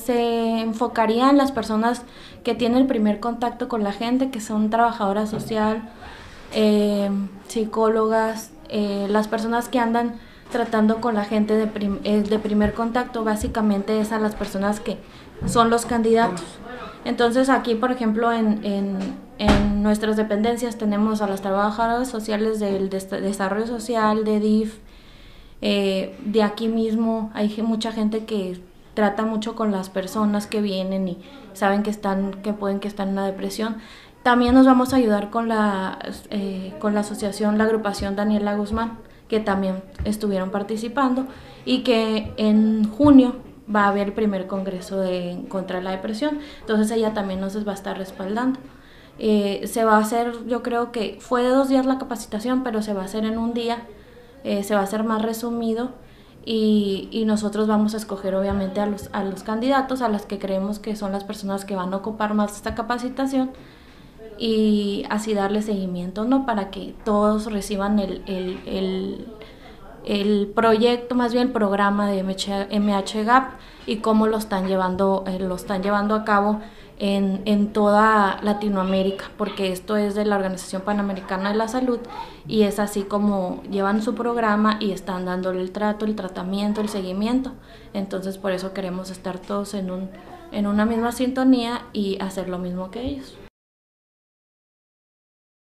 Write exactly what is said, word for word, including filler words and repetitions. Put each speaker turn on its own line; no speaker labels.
se enfocaría en las personas que tienen el primer contacto con la gente, que son trabajadoras social, eh, psicólogas, eh, las personas que andan tratando con la gente de, prim de primer contacto, básicamente es a las personas que son los candidatos. Entonces aquí, por ejemplo, en, en, en nuestras dependencias tenemos a las trabajadoras sociales del desarrollo social, de D I F, eh, de aquí mismo hay mucha gente que trata mucho con las personas que vienen y saben que están, que pueden que están en una depresión. También nos vamos a ayudar con la, eh, con la asociación, la agrupación Daniela Guzmán, que también estuvieron participando, y que en junio va a haber el primer congreso de, contra la depresión. Entonces ella también nos va a estar respaldando. Eh, se va a hacer, yo creo que fue de dos días la capacitación, pero se va a hacer en un día, eh, se va a hacer más resumido, y, y nosotros vamos a escoger obviamente a los, a los candidatos, a las que creemos que son las personas que van a ocupar más esta capacitación, y así darle seguimiento, ¿no? Para que todos reciban el, el, el, el proyecto, más bien el programa de M H Gap, y cómo lo están llevando, eh, lo están llevando a cabo en, en toda Latinoamérica, porque esto es de la Organización Panamericana de la Salud, y es así como llevan su programa y están dándole el trato, el tratamiento, el seguimiento. Entonces por eso queremos estar todos en, un, en una misma sintonía y hacer lo mismo que ellos.